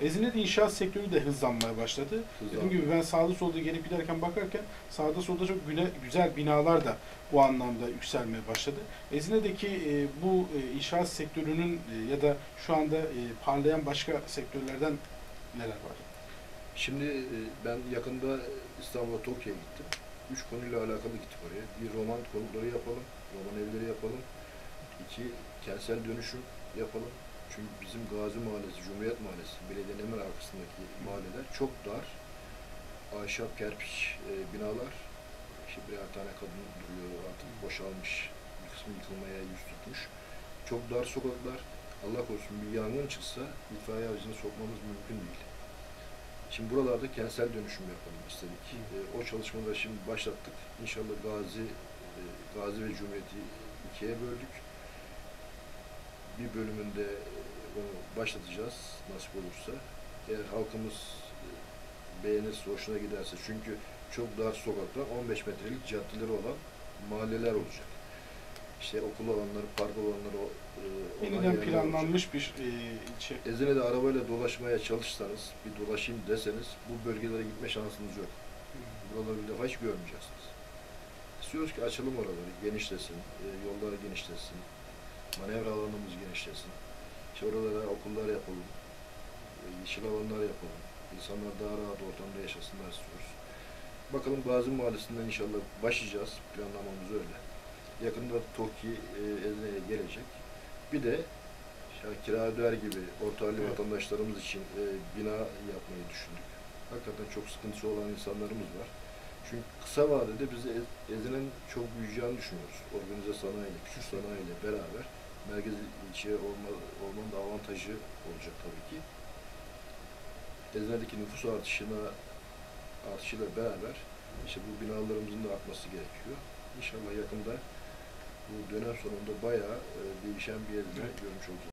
Ezine'de inşaat sektörü de hızlanmaya başladı. Dediğim gibi ben sağda solda gelip giderken bakarken sağda solda çok güzel binalar da bu anlamda yükselmeye başladı. Ezine'deki bu inşaat sektörünün ya da şu anda parlayan başka sektörlerden neler var? Şimdi ben yakında İstanbul'a, Tokyo'ya gittim. 3 konuyla alakalı gittik oraya. Bir, roman konutları yapalım, roman evleri yapalım. 2, kentsel dönüşüm yapalım. Çünkü bizim Gazi Mahallesi, Cumhuriyet Mahallesi, belediyenin hemen arkasındaki mahalleler çok dar. Ahşap, kerpiç binalar. İşte birer tane kadın duruyor, artık boşalmış, bir kısmı yıkılmaya yüz tutmuş. Çok dar sokaklar. Allah korusun bir yangın çıksa itfaiye aracını sokmamız mümkün değil. Şimdi buralarda kentsel dönüşüm yapalım istedik. O çalışmaları şimdi başlattık. İnşallah Gazi ve Cumhuriyet'i ikiye böldük. Bir bölümünde onu başlatacağız nasip olursa. Eğer halkımız beğenirse, hoşuna giderse. Çünkü çok dar sokaklar, 15 metrelik caddeleri olan mahalleler olacak. İşte okul alanları, park alanları Yeniden planlanmış bir ilçe. Ezine'de arabayla dolaşmaya çalışsanız, bir dolaşayım deseniz bu bölgelere gitme şansınız yok. Buraları bir defa hiç görmeyeceksiniz. İstiyoruz ki açalım oraları, genişlesin, yolları genişlesin, manevra alanımız genişlesin. İşte oralara okullar yapalım, yeşil alanlar yapalım. İnsanlar daha rahat ortamda yaşasınlar istiyoruz. Bakalım Gazi Mahallesi'nden inşallah başlayacağız, planlamamız öyle. Yakında TOKİ Ezine'ye gelecek. Bir de kira öder gibi orta halli vatandaşlarımız için bina yapmayı düşündük. Hakikaten çok sıkıntısı olan insanlarımız var. Çünkü kısa vadede biz Ezine'nin çok büyüyeceğini düşünüyoruz. Organize sanayiyle, küçük sanayiyle beraber merkez ilçe olmanın da avantajı olacak tabii ki. Ezine'deki nüfus artışıyla beraber işte bu binalarımızın da artması gerekiyor. İnşallah yakında bu dönem sonunda bayağı değişen bir Ezine görmüş olacağız.